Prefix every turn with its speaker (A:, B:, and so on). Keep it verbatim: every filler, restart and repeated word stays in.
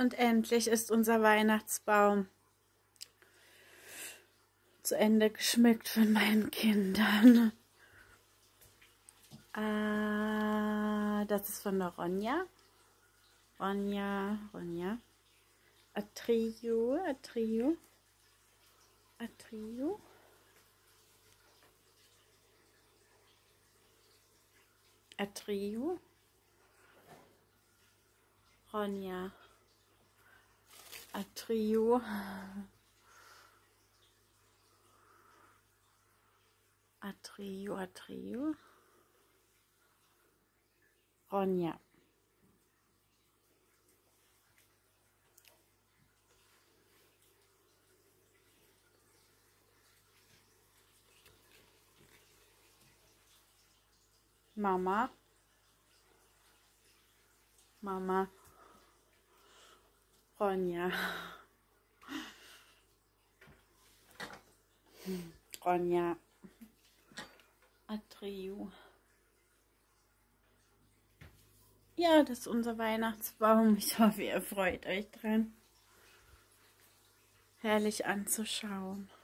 A: Und endlich ist unser Weihnachtsbaum zu Ende geschmückt von meinen Kindern. Ah, das ist von der Ronja. Ronja, Ronja. Atrio, Atrio. Atrio. Atrio. Ronja. Atrio. Atrio, Atrio. Ronja. Mama. Mama. Ronja. Ronja. Atrio. Ja, das ist unser Weihnachtsbaum. Ich hoffe, ihr freut euch dran. Herrlich anzuschauen.